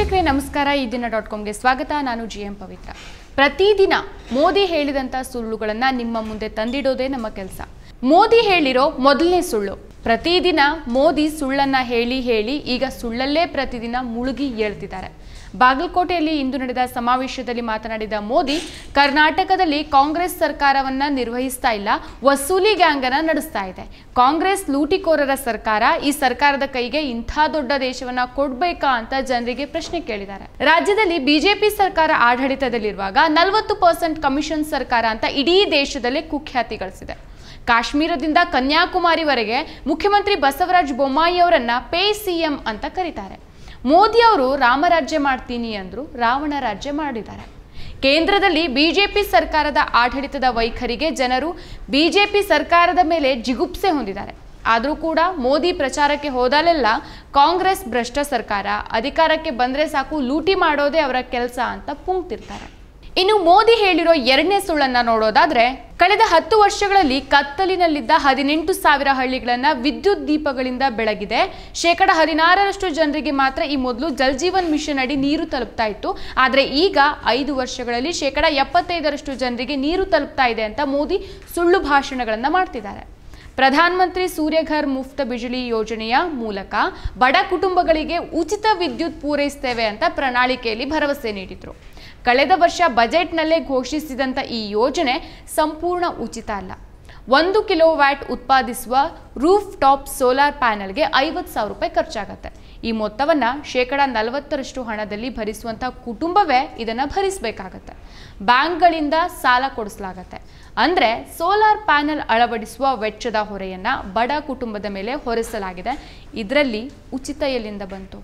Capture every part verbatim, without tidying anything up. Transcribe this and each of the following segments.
ವೀಕ್ಷಕರೇ ನಮಸ್ಕಾರ ಈ ದಿನ ಡಾಟ್ ಕಾಮ್ಗೆ ಸ್ವಾಗತ. ನಾನು ಜಿ ಎಂ ಪವಿತ್ರ. ಪ್ರತಿದಿನ ಮೋದಿ ಹೇಳಿದಂಥ ಸುಳ್ಳುಗಳನ್ನು ನಿಮ್ಮ ಮುಂದೆ ತಂದಿಡೋದೇ ನಮ್ಮ ಕೆಲಸ. ಮೋದಿ ಹೇಳಿರೋ ಮೊದಲನೇ ಸುಳ್ಳು. ಪ್ರತಿದಿನ ಮೋದಿ ಸುಳ್ಳನ್ನ ಹೇಳಿ ಹೇಳಿ ಈಗ ಸುಳ್ಳಲ್ಲೇ ಪ್ರತಿದಿನ ಮುಳುಗಿ ಏಳ್ತಿದ್ದಾರೆ. ಬಾಗಲಕೋಟೆಯಲ್ಲಿ ಇಂದು ನಡೆದ ಸಮಾವೇಶದಲ್ಲಿ ಮಾತನಾಡಿದ ಮೋದಿ, ಕರ್ನಾಟಕದಲ್ಲಿ ಕಾಂಗ್ರೆಸ್ ಸರ್ಕಾರವನ್ನ ನಿರ್ವಹಿಸ್ತಾ ಇಲ್ಲ, ವಸೂಲಿ ಗ್ಯಾಂಗ್ ಅನ್ನ ನಡೆಸ್ತಾ ಇದೆ. ಕಾಂಗ್ರೆಸ್ ಲೂಟಿಕೋರರ ಸರ್ಕಾರ. ಈ ಸರ್ಕಾರದ ಕೈಗೆ ಇಂಥ ದೊಡ್ಡ ದೇಶವನ್ನ ಕೊಡ್ಬೇಕಾ ಅಂತ ಜನರಿಗೆ ಪ್ರಶ್ನೆ ಕೇಳಿದ್ದಾರೆ. ರಾಜ್ಯದಲ್ಲಿ ಬಿಜೆಪಿ ಸರ್ಕಾರ ಆಡಳಿತದಲ್ಲಿರುವಾಗ ನಲವತ್ತು ಪರ್ಸೆಂಟ್ ಕಮಿಷನ್ ಸರ್ಕಾರ ಅಂತ ಇಡೀ ದೇಶದಲ್ಲೇ ಕುಖ್ಯಾತಿ ಗಳಿಸಿದೆ. ಕಾಶ್ಮೀರದಿಂದ ಕನ್ಯಾಕುಮಾರಿವರೆಗೆ ಮುಖ್ಯಮಂತ್ರಿ ಬಸವರಾಜ ಬೊಮ್ಮಾಯಿ ಅವರನ್ನ ಪೇ ಸಿಎಂ ಅಂತ ಕರೀತಾರೆ. ಮೋದಿ ಅವರು ರಾಮರಾಜ್ಯ ಮಾಡ್ತೀನಿ ಅಂದ್ರು, ರಾವಣ ರಾಜ್ಯ ಮಾಡಿದ್ದಾರೆ. ಕೇಂದ್ರದಲ್ಲಿ ಬಿಜೆಪಿ ಸರ್ಕಾರದ ಆಡಳಿತದ ವೈಖರಿಗೆ ಜನರು ಬಿಜೆಪಿ ಸರ್ಕಾರದ ಮೇಲೆ ಜಿಗುಪ್ಸೆ ಹೊಂದಿದ್ದಾರೆ. ಆದರೂ ಕೂಡ ಮೋದಿ ಪ್ರಚಾರಕ್ಕೆ ಹೋದಲ್ಲೆಲ್ಲ ಕಾಂಗ್ರೆಸ್ ಭ್ರಷ್ಟ ಸರ್ಕಾರ, ಅಧಿಕಾರಕ್ಕೆ ಬಂದ್ರೆ ಸಾಕು ಲೂಟಿ ಮಾಡೋದೇ ಅವರ ಕೆಲಸ ಅಂತ ಪುಂಕ್ತಿರ್ತಾರೆ. ಇನ್ನು ಮೋದಿ ಹೇಳಿರೋ ಎರಡನೇ ಸುಳ್ಳನ್ನ ನೋಡೋದಾದ್ರೆ, ಕಳೆದ ಹತ್ತು ವರ್ಷಗಳಲ್ಲಿ ಕತ್ತಲಿನಲ್ಲಿದ್ದ ಹದಿನೆಂಟು ಸಾವಿರ ಹಳ್ಳಿಗಳನ್ನ ವಿದ್ಯುತ್ ದೀಪಗಳಿಂದ ಬೆಳಗಿದೆ. ಶೇಕಡ ಹದಿನಾರರಷ್ಟು ಜನರಿಗೆ ಮಾತ್ರ ಈ ಮೊದಲು ಜಲ್ ಜೀವನ್ ಮಿಷನ್ ಅಡಿ ನೀರು ತಲುಪ್ತಾ ಇತ್ತು. ಆದ್ರೆ ಈಗ ಐದು ವರ್ಷಗಳಲ್ಲಿ ಶೇಕಡ ಎಪ್ಪತ್ತೈದರಷ್ಟು ಜನರಿಗೆ ನೀರು ತಲುಪ್ತಾ ಇದೆ ಅಂತ ಮೋದಿ ಸುಳ್ಳು ಭಾಷಣಗಳನ್ನ ಮಾಡ್ತಿದ್ದಾರೆ. ಪ್ರಧಾನ ಮಂತ್ರಿ ಸೂರ್ಯಘರ್ ಮುಫ್ತ್ ಬಿಜ್ಲಿ ಯೋಜನೆಯ ಮೂಲಕ ಬಡ ಕುಟುಂಬಗಳಿಗೆ ಉಚಿತ ವಿದ್ಯುತ್ ಪೂರೈಸ್ತೇವೆ ಅಂತ ಪ್ರಣಾಳಿಕೆಯಲ್ಲಿ ಭರವಸೆ ನೀಡಿದ್ರು. ಕಳೆದ ವರ್ಷ ಬಜೆಟ್ನಲ್ಲೇ ಘೋಷಿಸಿದಂಥ ಈ ಯೋಜನೆ ಸಂಪೂರ್ಣ ಉಚಿತ ಅಲ್ಲ. ಒಂದು ಕಿಲೋ ವ್ಯಾಟ್ ಉತ್ಪಾದಿಸುವ ರೂಫ್ ಟಾಪ್ ಸೋಲಾರ್ ಪ್ಯಾನೆಲ್ಗೆ ಐವತ್ತು ಸಾವಿರ ರೂಪಾಯಿ ಖರ್ಚಾಗತ್ತೆ. ಈ ಮೊತ್ತವನ್ನು ಶೇಕಡ ನಲವತ್ತರಷ್ಟು ಹಣದಲ್ಲಿ ಭರಿಸುವಂಥ ಕುಟುಂಬವೇ ಇದನ್ನು ಭರಿಸಬೇಕಾಗತ್ತೆ. ಬ್ಯಾಂಕ್ಗಳಿಂದ ಸಾಲ ಕೊಡಿಸಲಾಗತ್ತೆ. ಅಂದರೆ ಸೋಲಾರ್ ಪ್ಯಾನೆಲ್ ಅಳವಡಿಸುವ ವೆಚ್ಚದ ಹೊರೆಯನ್ನು ಬಡ ಕುಟುಂಬದ ಮೇಲೆ ಹೊರಿಸಲಾಗಿದೆ. ಇದರಲ್ಲಿ ಉಚಿತ ಎಲ್ಲಿಂದ ಬಂತು?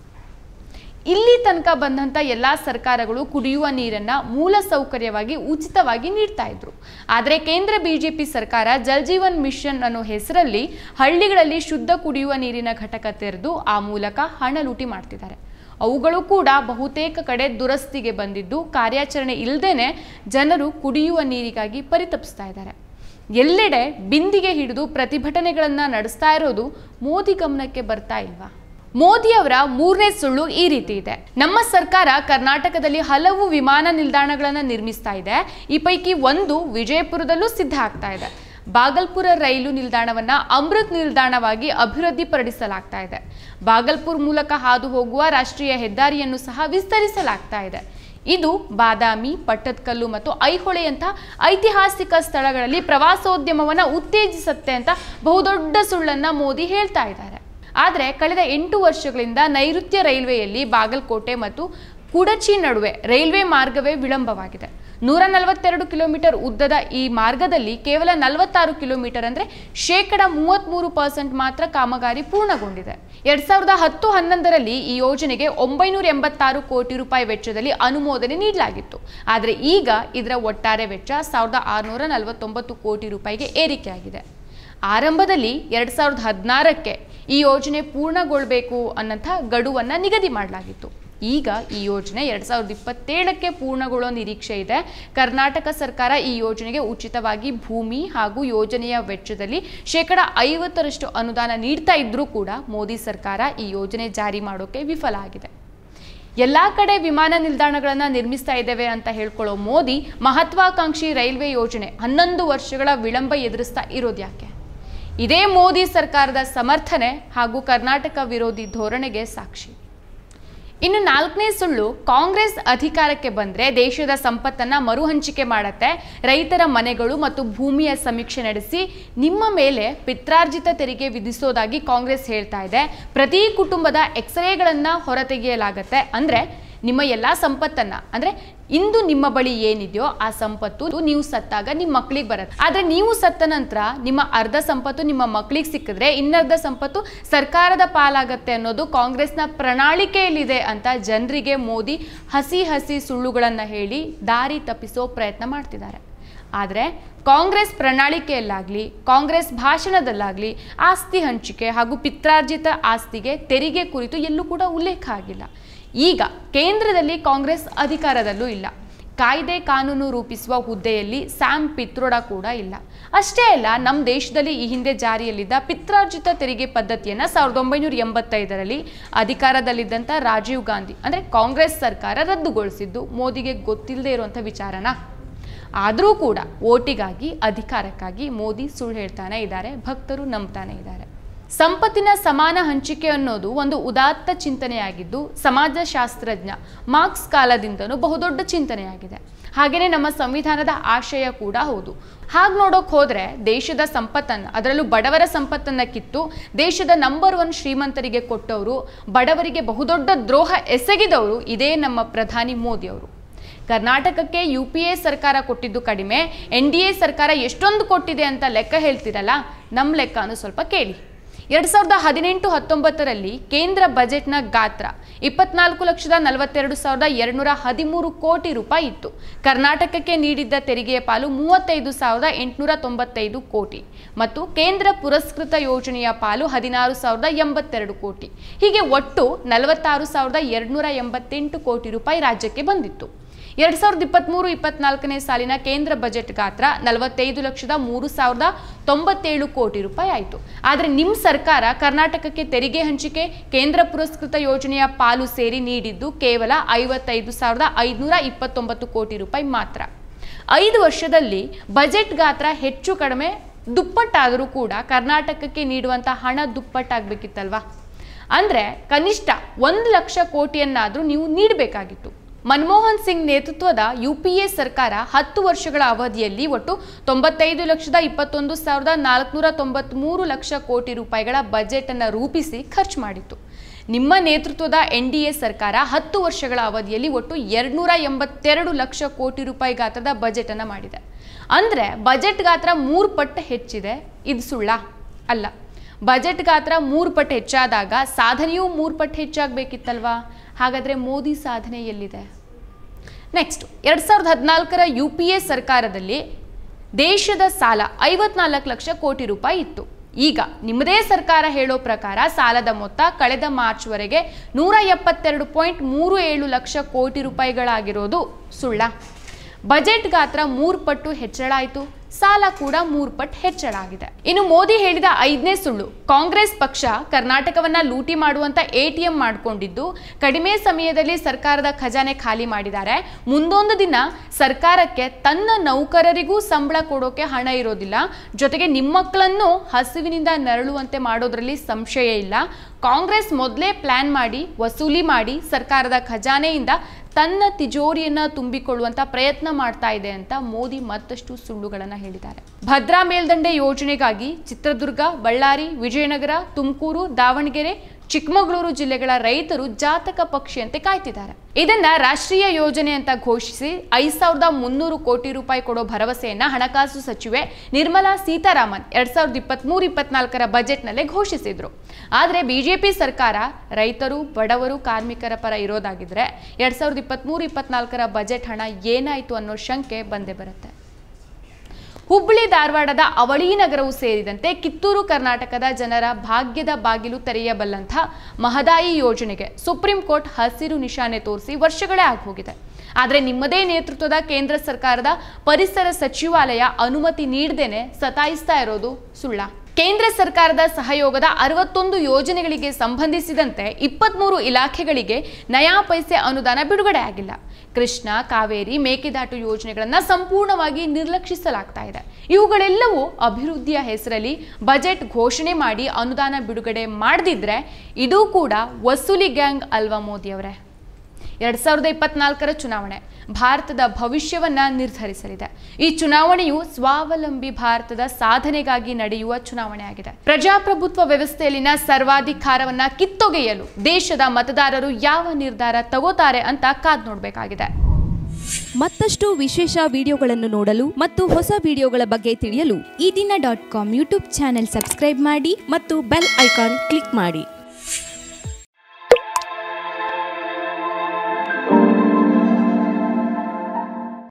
ಇಲ್ಲಿ ತನಕ ಬಂದಂಥ ಎಲ್ಲ ಸರ್ಕಾರಗಳು ಕುಡಿಯುವ ನೀರನ್ನು ಮೂಲ ಸೌಕರ್ಯವಾಗಿ ಉಚಿತವಾಗಿ ನೀಡ್ತಾ ಇದ್ರು. ಆದರೆ ಕೇಂದ್ರ ಬಿಜೆಪಿ ಸರ್ಕಾರ ಜಲ್ ಜೀವನ್ ಮಿಷನ್ ಅನ್ನೋ ಹೆಸರಲ್ಲಿ ಹಳ್ಳಿಗಳಲ್ಲಿ ಶುದ್ಧ ಕುಡಿಯುವ ನೀರಿನ ಘಟಕ ತೆರೆದು ಆ ಮೂಲಕ ಹಣ ಲೂಟಿ ಮಾಡ್ತಿದ್ದಾರೆ. ಅವುಗಳು ಕೂಡ ಬಹುತೇಕ ಕಡೆ ದುರಸ್ತಿಗೆ ಬಂದಿದ್ದು, ಕಾರ್ಯಾಚರಣೆ ಇಲ್ಲದೇನೆ ಜನರು ಕುಡಿಯುವ ನೀರಿಗಾಗಿ ಪರಿತಪಿಸ್ತಾ ಇದ್ದಾರೆ. ಎಲ್ಲೆಡೆ ಬಿಂದಿಗೆ ಹಿಡಿದು ಪ್ರತಿಭಟನೆಗಳನ್ನು ನಡೆಸ್ತಾ ಇರೋದು ಮೋದಿ ಗಮನಕ್ಕೆ ಬರ್ತಾ ಇಲ್ವಾ? ಮೋದಿ ಅವರ ಮೂರನೇ ಸುಳ್ಳು ಈ ರೀತಿ ಇದೆ. ನಮ್ಮ ಸರ್ಕಾರ ಕರ್ನಾಟಕದಲ್ಲಿ ಹಲವು ವಿಮಾನ ನಿಲ್ದಾಣಗಳನ್ನು ನಿರ್ಮಿಸ್ತಾ ಇದೆ. ಈ ಪೈಕಿ ಒಂದು ವಿಜಯಪುರದಲ್ಲೂ ಸಿದ್ಧ ಆಗ್ತಾ ಇದೆ. ಬಾಗಲ್ಪುರ ರೈಲು ನಿಲ್ದಾಣವನ್ನ ಅಮೃತ್ ನಿಲ್ದಾಣವಾಗಿ ಅಭಿವೃದ್ಧಿಪಡಿಸಲಾಗ್ತಾ ಇದೆ. ಬಾಗಲ್ಪುರ್ ಮೂಲಕ ಹಾದು ಹೋಗುವ ರಾಷ್ಟ್ರೀಯ ಹೆದ್ದಾರಿಯನ್ನು ಸಹ ವಿಸ್ತರಿಸಲಾಗ್ತಾ ಇದೆ. ಇದು ಬಾದಾಮಿ, ಪಟ್ಟದಕಲ್ಲು ಮತ್ತು ಐಹೊಳೆಯಂಥ ಐತಿಹಾಸಿಕ ಸ್ಥಳಗಳಲ್ಲಿ ಪ್ರವಾಸೋದ್ಯಮವನ್ನು ಉತ್ತೇಜಿಸುತ್ತೆ ಅಂತ ಬಹುದೊಡ್ಡ ಸುಳ್ಳನ್ನ ಮೋದಿ ಹೇಳ್ತಾ ಇದ್ದಾರೆ. ಆದರೆ ಕಳೆದ ಎಂಟು ವರ್ಷಗಳಿಂದ ನೈಋತ್ಯ ರೈಲ್ವೆಯಲ್ಲಿ ಬಾಗಲಕೋಟೆ ಮತ್ತು ಕುಡಚಿ ನಡುವೆ ರೈಲ್ವೆ ಮಾರ್ಗವೇ ವಿಳಂಬವಾಗಿದೆ. ನೂರ ನಲವತ್ತೆರಡು ಕಿಲೋಮೀಟರ್ ಉದ್ದದ ಈ ಮಾರ್ಗದಲ್ಲಿ ಕೇವಲ ನಲವತ್ತಾರು ಕಿಲೋಮೀಟರ್ ಅಂದರೆ ಶೇಕಡ ಮೂವತ್ತ್ಮೂರು ಪರ್ಸೆಂಟ್ ಮಾತ್ರ ಕಾಮಗಾರಿ ಪೂರ್ಣಗೊಂಡಿದೆ. ಎರಡ್ ಸಾವಿರದ ಹತ್ತು ಹನ್ನೊಂದರಲ್ಲಿ ಈ ಯೋಜನೆಗೆ ಒಂಬೈನೂರ ಎಂಬತ್ತಾರು ಕೋಟಿ ರೂಪಾಯಿ ವೆಚ್ಚದಲ್ಲಿ ಅನುಮೋದನೆ ನೀಡಲಾಗಿತ್ತು. ಆದರೆ ಈಗ ಇದರ ಒಟ್ಟಾರೆ ವೆಚ್ಚ ಸಾವಿರದ ಆರುನೂರ ನಲವತ್ತೊಂಬತ್ತು ಕೋಟಿ ರೂಪಾಯಿಗೆ ಏರಿಕೆಯಾಗಿದೆ. ಆರಂಭದಲ್ಲಿ ಎರಡ್ ಸಾವಿರದ ಹದಿನಾರಕ್ಕೆ ಈ ಯೋಜನೆ ಪೂರ್ಣಗೊಳ್ಳಬೇಕು ಅನ್ನೋಂಥ ಗಡುವನ್ನು ನಿಗದಿ ಮಾಡಲಾಗಿತ್ತು. ಈಗ ಈ ಯೋಜನೆ ಎರಡ್ ಸಾವಿರದ ಇಪ್ಪತ್ತೇಳಕ್ಕೆ ಪೂರ್ಣಗೊಳ್ಳೋ ನಿರೀಕ್ಷೆ ಇದೆ. ಕರ್ನಾಟಕ ಸರ್ಕಾರ ಈ ಯೋಜನೆಗೆ ಉಚಿತವಾಗಿ ಭೂಮಿ ಹಾಗೂ ಯೋಜನೆಯ ವೆಚ್ಚದಲ್ಲಿ ಶೇಕಡ ಐವತ್ತರಷ್ಟು ಅನುದಾನ ನೀಡ್ತಾ ಇದ್ರೂ ಕೂಡ ಮೋದಿ ಸರ್ಕಾರ ಈ ಯೋಜನೆ ಜಾರಿ ಮಾಡೋಕೆ ವಿಫಲ ಆಗಿದೆ. ಎಲ್ಲ ಕಡೆ ವಿಮಾನ ನಿಲ್ದಾಣಗಳನ್ನು ನಿರ್ಮಿಸ್ತಾ ಇದ್ದೇವೆ ಅಂತ ಹೇಳ್ಕೊಳ್ಳೋ ಮೋದಿ ಮಹತ್ವಾಕಾಂಕ್ಷಿ ರೈಲ್ವೆ ಯೋಜನೆ ಹನ್ನೊಂದು ವರ್ಷಗಳ ವಿಳಂಬ ಎದುರಿಸ್ತಾ ಇರೋದ್ಯಾಕೆ? ಇದೇ ಮೋದಿ ಸರ್ಕಾರದ ಸಮರ್ಥನೆ ಹಾಗೂ ಕರ್ನಾಟಕ ವಿರೋಧಿ ಧೋರಣೆಗೆ ಸಾಕ್ಷಿ. ಇನ್ನು ನಾಲ್ಕನೇ ಸುಳ್ಳು, ಕಾಂಗ್ರೆಸ್ ಅಧಿಕಾರಕ್ಕೆ ಬಂದರೆ ದೇಶದ ಸಂಪತ್ತನ್ನು ಮರುಹಂಚಿಕೆ ಮಾಡತ್ತೆ, ರೈತರ ಮನೆಗಳು ಮತ್ತು ಭೂಮಿಯ ಸಮೀಕ್ಷೆ ನಡೆಸಿ ನಿಮ್ಮ ಮೇಲೆ ಪಿತ್ರಾರ್ಜಿತ ತೆರಿಗೆ ವಿಧಿಸೋದಾಗಿ ಕಾಂಗ್ರೆಸ್ ಹೇಳ್ತಾ ಇದೆ. ಪ್ರತಿ ಕುಟುಂಬದ ಎಕ್ಸ್ರೇಗಳನ್ನು ಹೊರತೆಗೆಯಲಾಗತ್ತೆ. ಅಂದರೆ ನಿಮ್ಮ ಎಲ್ಲ ಸಂಪತ್ತನ್ನು, ಅಂದರೆ ಇಂದು ನಿಮ್ಮ ಬಳಿ ಏನಿದೆಯೋ ಆ ಸಂಪತ್ತು ನೀವು ಸತ್ತಾಗ ನಿಮ್ಮ ಮಕ್ಕಳಿಗೆ ಬರುತ್ತೆ. ಆದರೆ ನೀವು ಸತ್ತ ನಂತರ ನಿಮ್ಮ ಅರ್ಧ ಸಂಪತ್ತು ನಿಮ್ಮ ಮಕ್ಕಳಿಗೆ ಸಿಕ್ಕಿದ್ರೆ ಇನ್ನರ್ಧ ಸಂಪತ್ತು ಸರ್ಕಾರದ ಪಾಲಾಗತ್ತೆ ಅನ್ನೋದು ಕಾಂಗ್ರೆಸ್ನ ಪ್ರಣಾಳಿಕೆಯಲ್ಲಿದೆ ಅಂತ ಜನರಿಗೆ ಮೋದಿ ಹಸಿ ಹಸಿ ಸುಳ್ಳುಗಳನ್ನು ಹೇಳಿ ದಾರಿ ತಪ್ಪಿಸೋ ಪ್ರಯತ್ನ ಮಾಡ್ತಿದ್ದಾರೆ. ಆದರೆ ಕಾಂಗ್ರೆಸ್ ಪ್ರಣಾಳಿಕೆಯಲ್ಲಾಗಲಿ ಕಾಂಗ್ರೆಸ್ ಭಾಷಣದಲ್ಲಾಗಲಿ ಆಸ್ತಿ ಹಂಚಿಕೆ ಹಾಗೂ ಪಿತ್ರಾರ್ಜಿತ ಆಸ್ತಿಗೆ ತೆರಿಗೆ ಕುರಿತು ಎಲ್ಲೂ ಕೂಡ ಉಲ್ಲೇಖ ಆಗಿಲ್ಲ. ಈಗ ಕೇಂದ್ರದಲ್ಲಿ ಕಾಂಗ್ರೆಸ್ ಅಧಿಕಾರದಲ್ಲೂ ಇಲ್ಲ. ಕಾಯ್ದೆ ಕಾನೂನು ರೂಪಿಸುವ ಹುದ್ದೆಯಲ್ಲಿ ಸ್ಯಾಮ್ ಪಿತ್ರೋಡಾ ಕೂಡ ಇಲ್ಲ. ಅಷ್ಟೇ ಅಲ್ಲ, ನಮ್ಮ ದೇಶದಲ್ಲಿ ಈ ಹಿಂದೆ ಜಾರಿಯಲ್ಲಿದ್ದ ಪಿತ್ರಾರ್ಜಿತ ತೆರಿಗೆ ಪದ್ಧತಿಯನ್ನು ಸಾವಿರದ ಒಂಬೈನೂರ ಎಂಬತ್ತೈದರಲ್ಲಿ ಅಧಿಕಾರದಲ್ಲಿದ್ದಂಥ ರಾಜೀವ್ ಗಾಂಧಿ ಅಂದರೆ ಕಾಂಗ್ರೆಸ್ ಸರ್ಕಾರ ರದ್ದುಗೊಳಿಸಿದ್ದು ಮೋದಿಗೆ ಗೊತ್ತಿಲ್ಲದೆ ಇರುವಂಥ ವಿಚಾರನ. ಆದರೂ ಕೂಡ ಓಟಿಗಾಗಿ ಅಧಿಕಾರಕ್ಕಾಗಿ ಮೋದಿ ಸುಳ್ಳು ಹೇಳ್ತಾನೆ ಇದ್ದಾರೆ, ಭಕ್ತರು ನಂಬ್ತಾನೆ ಇದ್ದಾರೆ. ಸಂಪತ್ತಿನ ಸಮಾನ ಹಂಚಿಕೆ ಅನ್ನೋದು ಒಂದು ಉದಾತ್ತ ಚಿಂತನೆಯಾಗಿದ್ದು ಸಮಾಜಶಾಸ್ತ್ರಜ್ಞ ಮಾರ್ಕ್ಸ್ ಕಾಲದಿಂದನೂ ಬಹುದೊಡ್ಡ ಚಿಂತನೆಯಾಗಿದೆ. ಹಾಗೆಯೇ ನಮ್ಮ ಸಂವಿಧಾನದ ಆಶಯ ಕೂಡ ಹೌದು. ಹಾಗೆ ನೋಡೋಕೆ ಹೋದರೆ ದೇಶದ ಸಂಪತ್ತನ್ನು, ಅದರಲ್ಲೂ ಬಡವರ ಸಂಪತ್ತನ್ನು ಕಿತ್ತು ದೇಶದ ನಂಬರ್ ಒನ್ ಶ್ರೀಮಂತರಿಗೆ ಕೊಟ್ಟವರು, ಬಡವರಿಗೆ ಬಹುದೊಡ್ಡ ದ್ರೋಹ ಎಸಗಿದವರು ಇದೇ ನಮ್ಮ ಪ್ರಧಾನಿ ಮೋದಿಯವರು. ಕರ್ನಾಟಕಕ್ಕೆ ಯು ಪಿ ಎ ಸರ್ಕಾರ ಕೊಟ್ಟಿದ್ದು ಕಡಿಮೆ, ಎನ್ ಡಿ ಎ ಸರ್ಕಾರ ಎಷ್ಟೊಂದು ಕೊಟ್ಟಿದೆ ಅಂತ ಲೆಕ್ಕ ಹೇಳ್ತಿರಲ್ಲ, ನಮ್ಮ ಲೆಕ್ಕನೂ ಸ್ವಲ್ಪ ಕೇಳಿ. ಎರಡು ಸಾವಿರದ ಹದಿನೆಂಟು ಹತ್ತೊಂಬತ್ತರಲ್ಲಿ ಕೇಂದ್ರ ಬಜೆಟ್ನ ಗಾತ್ರ ಇಪ್ಪತ್ನಾಲ್ಕು ಲಕ್ಷದ ನಲವತ್ತೆರಡು ಸಾವಿರದ ಎರಡುನೂರ ಹದಿಮೂರು ಕೋಟಿ ರೂಪಾಯಿ ಇತ್ತು. ಕರ್ನಾಟಕಕ್ಕೆ ನೀಡಿದ್ದ ತೆರಿಗೆಯ ಪಾಲು ಮೂವತ್ತೈದು ಸಾವಿರದ ಎಂಟುನೂರ ತೊಂಬತ್ತೈದು ಕೋಟಿ ಮತ್ತು ಕೇಂದ್ರ ಪುರಸ್ಕೃತ ಯೋಜನೆಯ ಪಾಲು ಹದಿನಾರು ಸಾವಿರದ ಎಂಬತ್ತೆರಡು ಕೋಟಿ. ಹೀಗೆ ಒಟ್ಟು ನಲವತ್ತಾರು ಸಾವಿರದ ಎರಡುನೂರ ಎಂಬತ್ತೆಂಟು ಕೋಟಿ ರೂಪಾಯಿ ರಾಜ್ಯಕ್ಕೆ ಬಂದಿತ್ತು. ಎರಡು ಸಾವಿರದ ಇಪ್ಪತ್ತ್ಮೂರು ಇಪ್ಪತ್ನಾಲ್ಕನೇ ಸಾಲಿನ ಕೇಂದ್ರ ಬಜೆಟ್ ಗಾತ್ರ ನಲವತ್ತೈದು ಲಕ್ಷದ ಮೂರು ಸಾವಿರದ ತೊಂಬತ್ತೇಳು ಕೋಟಿ ರೂಪಾಯಿ ಆಯಿತು. ಆದರೆ ನಿಮ್ಮ ಸರ್ಕಾರ ಕರ್ನಾಟಕಕ್ಕೆ ತೆರಿಗೆ ಹಂಚಿಕೆ, ಕೇಂದ್ರ ಪುರಸ್ಕೃತ ಯೋಜನೆಯ ಪಾಲು ಸೇರಿ ನೀಡಿದ್ದು ಕೇವಲ ಐವತ್ತೈದು ಸಾವಿರದ ಐದುನೂರ ಇಪ್ಪತ್ತೊಂಬತ್ತು ಕೋಟಿ ರೂಪಾಯಿ ಮಾತ್ರ. ಐದು ವರ್ಷದಲ್ಲಿ ಬಜೆಟ್ ಗಾತ್ರ ಹೆಚ್ಚು ಕಡಿಮೆ ದುಪ್ಪಟ್ಟಾದರೂ ಕೂಡ ಕರ್ನಾಟಕಕ್ಕೆ ನೀಡುವಂಥ ಹಣ ದುಪ್ಪಟ್ಟಾಗಬೇಕಿತ್ತಲ್ವಾ? ಅಂದರೆ ಕನಿಷ್ಠ ಒಂದು ಲಕ್ಷ ಕೋಟಿಯನ್ನಾದರೂ ನೀವು ನೀಡಬೇಕಾಗಿತ್ತು. ಮನಮೋಹನ್ ಸಿಂಗ್ ನೇತೃತ್ವದ ಯು ಪಿ ಎ ಸರ್ಕಾರ ಹತ್ತು ವರ್ಷಗಳ ಅವಧಿಯಲ್ಲಿ ಒಟ್ಟು ತೊಂಬತ್ತೈದು ಲಕ್ಷದ ಇಪ್ಪತ್ತೊಂದು ಸಾವಿರದ ನಾಲ್ಕುನೂರ ತೊಂಬತ್ತ್ಮೂರು ಲಕ್ಷ ಕೋಟಿ ರೂಪಾಯಿಗಳ ಬಜೆಟನ್ನು ರೂಪಿಸಿ ಖರ್ಚು ಮಾಡಿತ್ತು. ನಿಮ್ಮ ನೇತೃತ್ವದ ಎನ್ ಡಿ ಎ ಸರ್ಕಾರ ಹತ್ತು ವರ್ಷಗಳ ಅವಧಿಯಲ್ಲಿ ಒಟ್ಟು ಎರಡುನೂರ ಎಂಬತ್ತೆರಡು ಲಕ್ಷ ಕೋಟಿ ರೂಪಾಯಿ ಗಾತ್ರದ ಬಜೆಟನ್ನು ಮಾಡಿದೆ. ಅಂದರೆ ಬಜೆಟ್ ಗಾತ್ರ ಮೂರು ಪಟ್ಟು ಹೆಚ್ಚಿದೆ. ಇದು ಸುಳ್ಳ? ಅಲ್ಲ. ಬಜೆಟ್ ಗಾತ್ರ ಮೂರು ಪಟ್ಟು ಹೆಚ್ಚಾದಾಗ ಸಾಧನೆಯೂ ಮೂರು ಪಟ್ಟು ಹೆಚ್ಚಾಗಬೇಕಿತ್ತಲ್ವಾ? ಹಾಗಾದರೆ ಮೋದಿ ಸಾಧನೆ ಎಲ್ಲಿದೆ? ನೆಕ್ಸ್ಟ್, ಎರಡು ಸಾವಿರದ ಹದಿನಾಲ್ಕರ ಯು ಪಿ ಎ ಸರ್ಕಾರದಲ್ಲಿ ದೇಶದ ಸಾಲ ಐವತ್ನಾಲ್ಕು ಲಕ್ಷ ಕೋಟಿ ರೂಪಾಯಿ ಇತ್ತು. ಈಗ ನಿಮ್ಮದೇ ಸರ್ಕಾರ ಹೇಳೋ ಪ್ರಕಾರ ಸಾಲದ ಮೊತ್ತ ಕಳೆದ ಮಾರ್ಚ್ವರೆಗೆ ನೂರ ಎಪ್ಪತ್ತೆರಡು ಪಾಯಿಂಟ್ ಮೂರು ಏಳು ಲಕ್ಷ ಕೋಟಿ ರೂಪಾಯಿಗಳಾಗಿರೋದು ಸುಳ್ಳ? ಬಜೆಟ್ ಗಾತ್ರ ಮೂರು ಪಟ್ಟು ಹೆಚ್ಚಳ ಆಯಿತು, ಸಾಲ ಕೂಡ ಮೂರು ಪಟ್ಟು ಹೆಚ್ಚಳ ಆಗಿದೆ. ಇನ್ನು ಮೋದಿ ಹೇಳಿದ ಐದನೇ ಸುಳ್ಳು, ಕಾಂಗ್ರೆಸ್ ಪಕ್ಷ ಕರ್ನಾಟಕವನ್ನ ಲೂಟಿ ಮಾಡುವಂತ ಎ ಟಿ ಎಂ ಮಾಡಿಕೊಂಡಿದ್ದು ಕಡಿಮೆ ಸಮಯದಲ್ಲಿ ಸರ್ಕಾರದ ಖಜಾನೆ ಖಾಲಿ ಮಾಡಿದ್ದಾರೆ. ಮುಂದೊಂದು ದಿನ ಸರ್ಕಾರಕ್ಕೆ ತನ್ನ ನೌಕರರಿಗೂ ಸಂಬಳ ಕೊಡೋಕೆ ಹಣ ಇರೋದಿಲ್ಲ. ಜೊತೆಗೆ ನಿಮ್ಮ ಮಕ್ಕಳನ್ನು ಹಸಿವಿನಿಂದ ನರಳುವಂತೆ ಮಾಡೋದ್ರಲ್ಲಿ ಸಂಶಯ ಇಲ್ಲ. ಕಾಂಗ್ರೆಸ್ ಮೊದಲೇ ಪ್ಲಾನ್ ಮಾಡಿ ವಸೂಲಿ ಮಾಡಿ ಸರ್ಕಾರದ ಖಜಾನೆಯಿಂದ ತನ್ನ ತಿಜೋರಿಯನ್ನ ತುಂಬಿಕೊಳ್ಳುವಂತ ಪ್ರಯತ್ನ ಮಾಡ್ತಾ ಇದೆ ಅಂತ ಮೋದಿ ಮತ್ತಷ್ಟು ಸುಳ್ಳುಗಳನ್ನು ಹೇಳಿದ್ದಾರೆ. ಭದ್ರಾ ಮೇಲ್ದಂಡೆ ಯೋಜನೆಗಾಗಿ ಚಿತ್ರದುರ್ಗ, ಬಳ್ಳಾರಿ, ವಿಜಯನಗರ, ತುಮಕೂರು, ದಾವಣಗೆರೆ, ಚಿಕ್ಕಮಗಳೂರು ಜಿಲ್ಲೆಗಳ ರೈತರು ಜಾತಕ ಪಕ್ಷಿಯಂತೆ ಕಾಯ್ತಿದ್ದಾರೆ. ಇದನ್ನ ರಾಷ್ಟ್ರೀಯ ಯೋಜನೆ ಅಂತ ಘೋಷಿಸಿ ಐದು ಸಾವಿರದ ಮುನ್ನೂರು ಕೋಟಿ ರೂಪಾಯಿ ಕೊಡೋ ಭರವಸೆಯನ್ನ ಹಣಕಾಸು ಸಚಿವೆ ನಿರ್ಮಲಾ ಸೀತಾರಾಮನ್ ಎರಡ್ ಸಾವಿರದ ಇಪ್ಪತ್ತ್ಮೂರು ಇಪ್ಪತ್ನಾಲ್ಕರ ಬಜೆಟ್ನಲ್ಲೇ ಘೋಷಿಸಿದ್ರು. ಆದರೆ ಬಿಜೆಪಿ ಸರ್ಕಾರ ರೈತರು, ಬಡವರು, ಕಾರ್ಮಿಕರ ಪರ ಇರೋದಾಗಿದ್ರೆ ಎರಡ್ ಸಾವಿರದ ಇಪ್ಪತ್ತ್ಮೂರು ಇಪ್ಪತ್ನಾಲ್ಕರ ಬಜೆಟ್ ಹಣ ಏನಾಯ್ತು ಅನ್ನೋ ಶಂಕೆ ಬಂದೇ ಬರುತ್ತೆ. ಹುಬ್ಬಳ್ಳಿ ಧಾರವಾಡದ ಅವಳಿ ನಗರವು ಸೇರಿದಂತೆ ಕಿತ್ತೂರು ಕರ್ನಾಟಕದ ಜನರ ಭಾಗ್ಯದ ಬಾಗಿಲು ತೆರೆಯಬಲ್ಲಂಥ ಮಹದಾಯಿ ಯೋಜನೆಗೆ ಸುಪ್ರೀಂ ಕೋರ್ಟ್ ಹಸಿರು ನಿಶಾನೆ ತೋರಿಸಿ ವರ್ಷಗಳೇ ಆಗೋಗಿದೆ. ಆದರೆ ನಿಮ್ಮದೇ ನೇತೃತ್ವದ ಕೇಂದ್ರ ಸರ್ಕಾರದ ಪರಿಸರ ಸಚಿವಾಲಯ ಅನುಮತಿ ನೀಡದೇನೆ ಸತಾಯಿಸ್ತಾ ಇರೋದು ಸುಳ್ಳ? ಕೇಂದ್ರ ಸರ್ಕಾರದ ಸಹಯೋಗದ ಅರವತ್ತೊಂದು ಯೋಜನೆಗಳಿಗೆ ಸಂಬಂಧಿಸಿದಂತೆ ಇಪ್ಪತ್ತ್ಮೂರು ಇಲಾಖೆಗಳಿಗೆ ನಯಾ ಪೈಸೆ ಅನುದಾನ ಬಿಡುಗಡೆ ಆಗಿಲ್ಲ. ಕೃಷ್ಣ, ಕಾವೇರಿ, ಮೇಕೆದಾಟು ಯೋಜನೆಗಳನ್ನು ಸಂಪೂರ್ಣವಾಗಿ ನಿರ್ಲಕ್ಷಿಸಲಾಗ್ತಾ ಇದೆ. ಇವುಗಳೆಲ್ಲವೂ ಅಭಿವೃದ್ಧಿಯ ಹೆಸರಲ್ಲಿ ಬಜೆಟ್ ಘೋಷಣೆ ಮಾಡಿ ಅನುದಾನ ಬಿಡುಗಡೆ ಮಾಡದಿದ್ರೆ ಇದು ಕೂಡ ವಸೂಲಿ ಗ್ಯಾಂಗ್ ಅಲ್ವಾ ಮೋದಿ ಅವರೇ? ಎರಡ್ ಸಾವಿರದ ಇಪ್ಪತ್ನಾಲ್ಕರ ಚುನಾವಣೆ ಭಾರತದ ಭವಿಷ್ಯವನ್ನ ನಿರ್ಧರಿಸಲಿದೆ. ಈ ಚುನಾವಣೆಯು ಸ್ವಾವಲಂಬಿ ಭಾರತದ ಸಾಧನೆಗಾಗಿ ನಡೆಯುವ ಚುನಾವಣೆ ಆಗಿದೆ. ಪ್ರಜಾಪ್ರಭುತ್ವ ವ್ಯವಸ್ಥೆಯಲ್ಲಿನ ಸರ್ವಾಧಿಕಾರವನ್ನ ಕಿತ್ತೊಗೆಯಲು ದೇಶದ ಮತದಾರರು ಯಾವ ನಿರ್ಧಾರ ತಗೋತಾರೆ ಅಂತ ಕಾದ್ ನೋಡಬೇಕಾಗಿದೆ. ಮತ್ತಷ್ಟು ವಿಶೇಷ ವಿಡಿಯೋಗಳನ್ನು ನೋಡಲು ಮತ್ತು ಹೊಸ ವಿಡಿಯೋಗಳ ಬಗ್ಗೆ ತಿಳಿಯಲು ಈ ದಿನ dot com YouTube channel subscribe ಮಾಡಿ ಮತ್ತು ಬೆಲ್ ಐಕಾನ್ ಕ್ಲಿಕ್ ಮಾಡಿ.